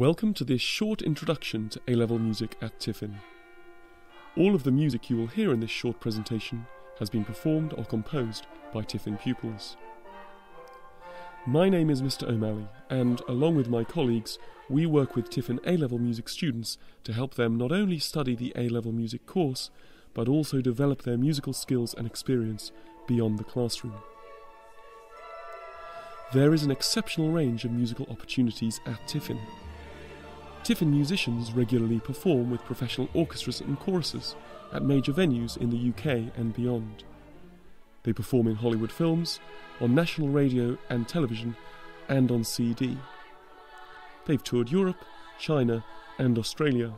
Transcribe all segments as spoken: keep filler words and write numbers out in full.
Welcome to this short introduction to A-level music at Tiffin. All of the music you will hear in this short presentation has been performed or composed by Tiffin pupils. My name is Mister O'Malley, and along with my colleagues, we work with Tiffin A-level music students to help them not only study the A-level music course, but also develop their musical skills and experience beyond the classroom. There is an exceptional range of musical opportunities at Tiffin. Tiffin musicians regularly perform with professional orchestras and choruses at major venues in the U K and beyond. They perform in Hollywood films, on national radio and television, and on C D. They've toured Europe, China, and Australia.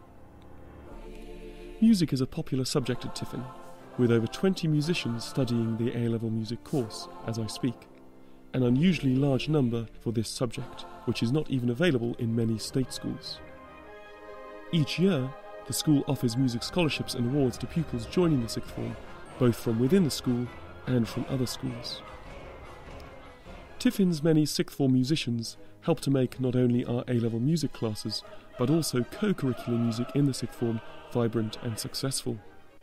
Music is a popular subject at Tiffin, with over twenty musicians studying the A-level music course as I speak. An unusually large number for this subject, which is not even available in many state schools. Each year, the school offers music scholarships and awards to pupils joining the sixth form, both from within the school and from other schools. Tiffin's many sixth form musicians help to make not only our A-level music classes, but also co-curricular music in the sixth form vibrant and successful.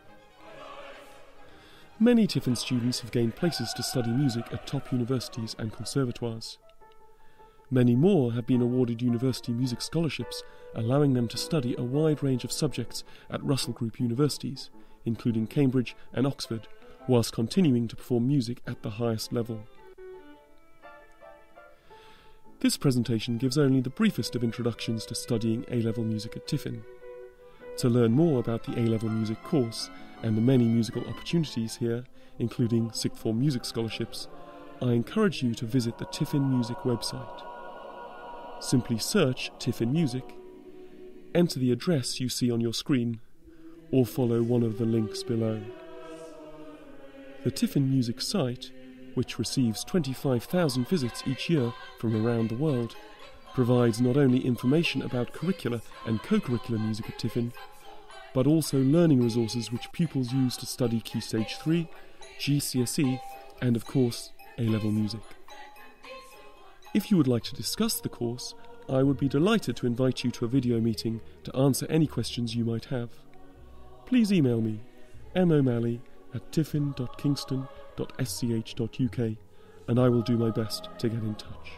Many Tiffin students have gained places to study music at top universities and conservatoires. Many more have been awarded university music scholarships, allowing them to study a wide range of subjects at Russell Group universities, including Cambridge and Oxford, whilst continuing to perform music at the highest level. This presentation gives only the briefest of introductions to studying A-level music at Tiffin. To learn more about the A-level music course and the many musical opportunities here, including sixth form music scholarships, I encourage you to visit the Tiffin Music website. Simply search Tiffin Music, enter the address you see on your screen, or follow one of the links below. The Tiffin Music site, which receives twenty-five thousand visits each year from around the world, provides not only information about curricular and co-curricular music at Tiffin, but also learning resources which pupils use to study Key Stage three, G C S E, and of course, A-level music. If you would like to discuss the course, I would be delighted to invite you to a video meeting to answer any questions you might have. Please email me, m o'malley at tiffin dot kingston dot s c h dot u k, and I will do my best to get in touch.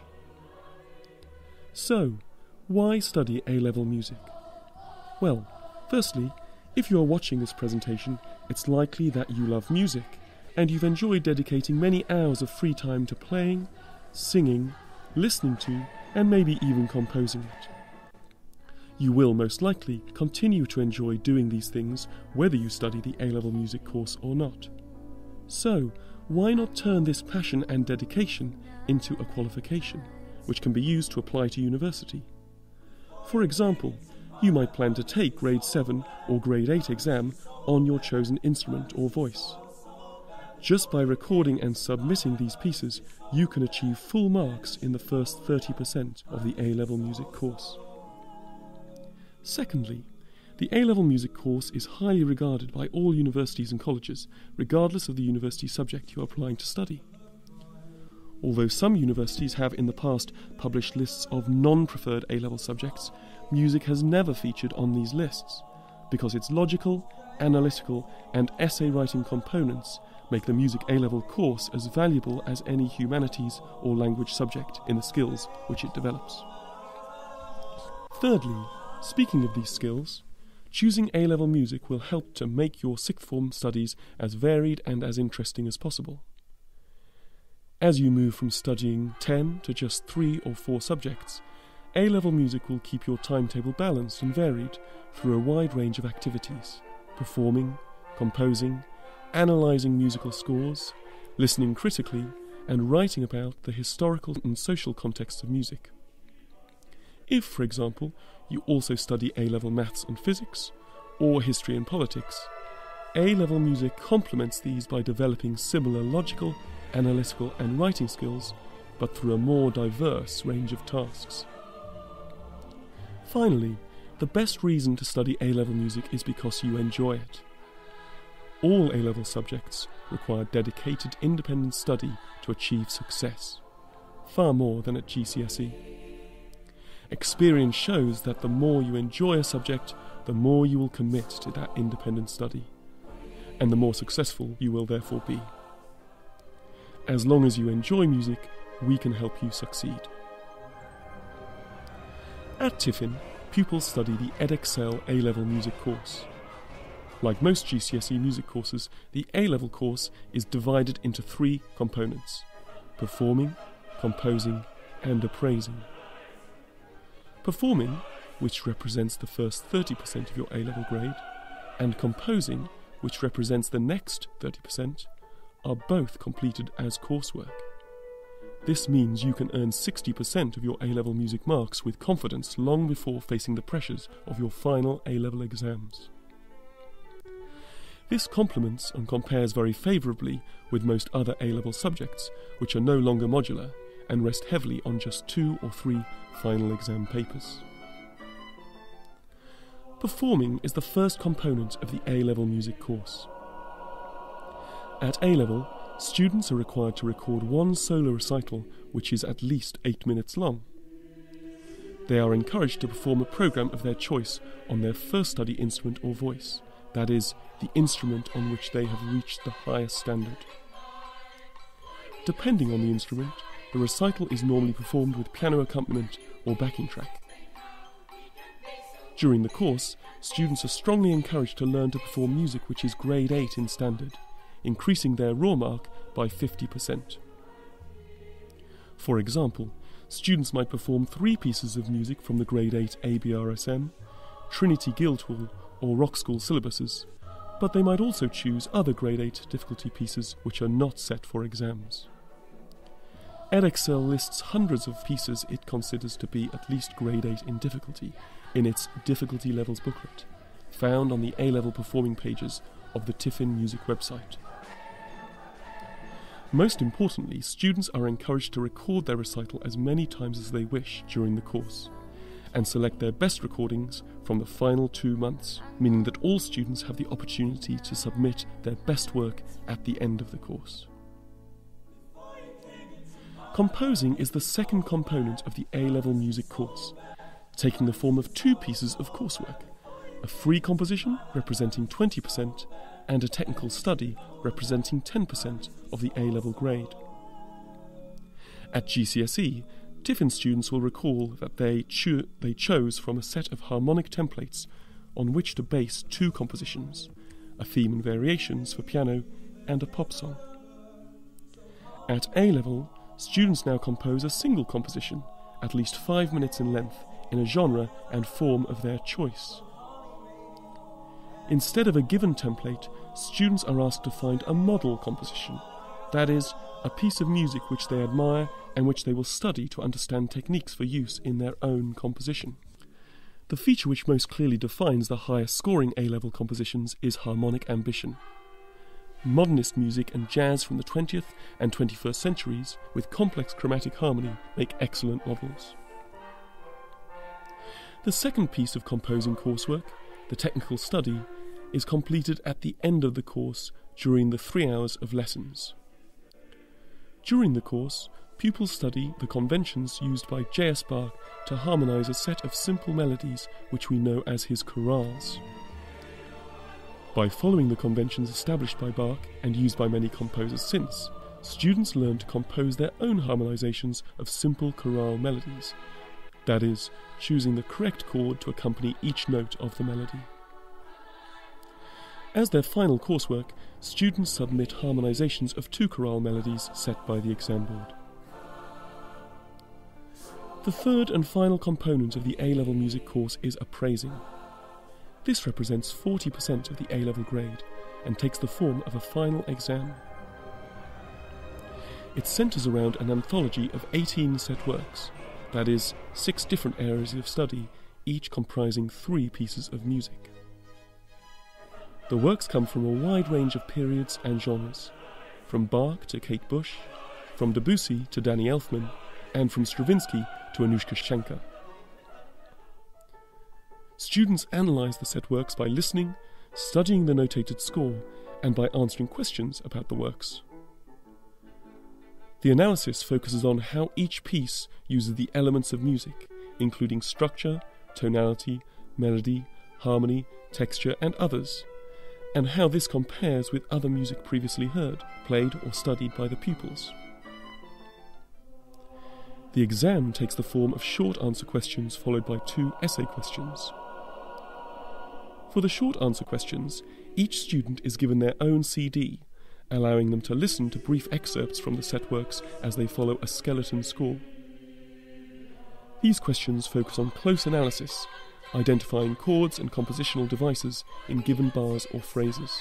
So, why study A-level music? Well, firstly, if you are watching this presentation, it's likely that you love music, and you've enjoyed dedicating many hours of free time to playing, singing, listening to, and maybe even composing it. You will most likely continue to enjoy doing these things whether you study the A-level music course or not. So, why not turn this passion and dedication into a qualification, which can be used to apply to university? For example, you might plan to take grade seven or grade eight exam on your chosen instrument or voice. Just by recording and submitting these pieces, you can achieve full marks in the first thirty percent of the A-level music course. Secondly, the A-level music course is highly regarded by all universities and colleges, regardless of the university subject you are applying to study. Although some universities have in the past published lists of non-preferred A-level subjects, music has never featured on these lists, because its logical, analytical, and essay writing components make the music A-level course as valuable as any humanities or language subject in the skills which it develops. Thirdly, speaking of these skills, choosing A-level music will help to make your sixth form studies as varied and as interesting as possible. As you move from studying ten to just three or four subjects, A-level music will keep your timetable balanced and varied through a wide range of activities: performing, composing, analysing musical scores, listening critically, and writing about the historical and social context of music. If, for example, you also study A-level maths and physics, or history and politics, A-level music complements these by developing similar logical, analytical and writing skills, but through a more diverse range of tasks. Finally, the best reason to study A-level music is because you enjoy it. All A-level subjects require dedicated independent study to achieve success, far more than at G C S E. Experience shows that the more you enjoy a subject, the more you will commit to that independent study, and the more successful you will therefore be. As long as you enjoy music, we can help you succeed. At Tiffin, pupils study the Edexcel A-Level music course. Like most G C S E music courses, the A-Level course is divided into three components: performing, composing, and appraising. Performing, which represents the first thirty percent of your A-Level grade, and composing, which represents the next thirty percent, are both completed as coursework. This means you can earn sixty percent of your A-Level music marks with confidence long before facing the pressures of your final A-Level exams. This complements and compares very favourably with most other A-Level subjects, which are no longer modular and rest heavily on just two or three final exam papers. Performing is the first component of the A-Level music course. At A-Level, students are required to record one solo recital which is at least eight minutes long. They are encouraged to perform a programme of their choice on their first study instrument or voice, that is, the instrument on which they have reached the highest standard. Depending on the instrument, the recital is normally performed with piano accompaniment or backing track. During the course, students are strongly encouraged to learn to perform music which is grade eight in standard, increasing their raw mark by fifty percent. For example, students might perform three pieces of music from the grade eight A B R S M, Trinity Guildhall or Rock School syllabuses, but they might also choose other grade eight difficulty pieces which are not set for exams. Edexcel lists hundreds of pieces it considers to be at least grade eight in difficulty in its Difficulty Levels booklet, found on the A-Level performing pages of the Tiffin music website. Most importantly, students are encouraged to record their recital as many times as they wish during the course, and select their best recordings from the final two months, meaning that all students have the opportunity to submit their best work at the end of the course. Composing is the second component of the A-Level music course, taking the form of two pieces of coursework: a free composition representing twenty percent and a technical study representing ten percent of the A-Level grade. At G C S E, Tiffin students will recall that they, cho- they chose from a set of harmonic templates on which to base two compositions, a theme and variations for piano and a pop song. At A-Level, students now compose a single composition, at least five minutes in length, in a genre and form of their choice. Instead of a given template, students are asked to find a model composition, that is, a piece of music which they admire and which they will study to understand techniques for use in their own composition. The feature which most clearly defines the highest scoring A-Level compositions is harmonic ambition. Modernist music and jazz from the twentieth and twenty-first centuries, with complex chromatic harmony, make excellent models. The second piece of composing coursework, the technical study, is completed at the end of the course during the three hours of lessons. During the course, pupils study the conventions used by J S Bach to harmonise a set of simple melodies which we know as his chorales. By following the conventions established by Bach and used by many composers since, students learn to compose their own harmonisations of simple chorale melodies, that is, choosing the correct chord to accompany each note of the melody. As their final coursework, students submit harmonisations of two chorale melodies set by the exam board. The third and final component of the A-Level music course is appraising. This represents forty percent of the A-Level grade and takes the form of a final exam. It centres around an anthology of eighteen set works, that is, six different areas of study, each comprising three pieces of music. The works come from a wide range of periods and genres, from Bach to Kate Bush, from Debussy to Danny Elfman, and from Stravinsky to Anushka Shankar. Students analyse the set works by listening, studying the notated score, and by answering questions about the works. The analysis focuses on how each piece uses the elements of music, including structure, tonality, melody, harmony, texture, and others, and how this compares with other music previously heard, played, or studied by the pupils. The exam takes the form of short answer questions followed by two essay questions. For the short answer questions, each student is given their own C D, allowing them to listen to brief excerpts from the set works as they follow a skeleton score. These questions focus on close analysis, identifying chords and compositional devices in given bars or phrases.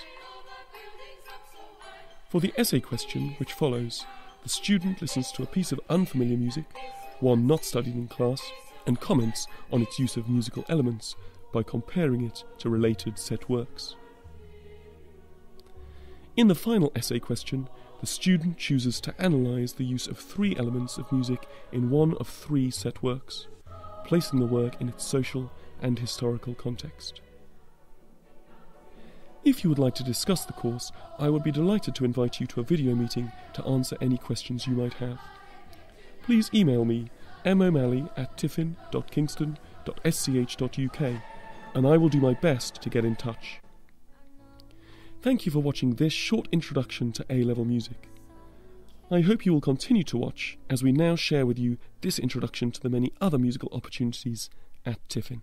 For the essay question, which follows, the student listens to a piece of unfamiliar music, one not studied in class, and comments on its use of musical elements by comparing it to related set works. In the final essay question, the student chooses to analyse the use of three elements of music in one of three set works, placing the work in its social and historical context. If you would like to discuss the course, I would be delighted to invite you to a video meeting to answer any questions you might have. Please email me m o'malley at tiffin dot kingston dot s c h dot u k and I will do my best to get in touch. Thank you for watching this short introduction to A-level music. I hope you will continue to watch as we now share with you this introduction to the many other musical opportunities at Tiffin.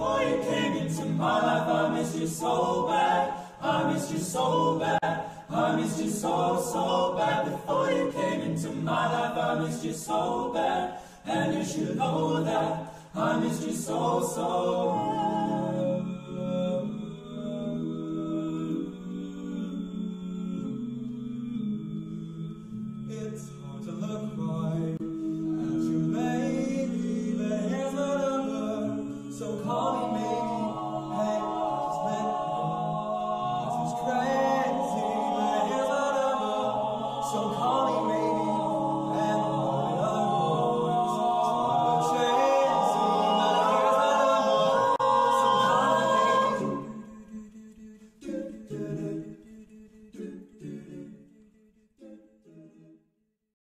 My life, I miss you so bad. I miss you so bad. I missed you so, so bad. Before you came into my life, I missed you so bad. And you should know that I missed you so, so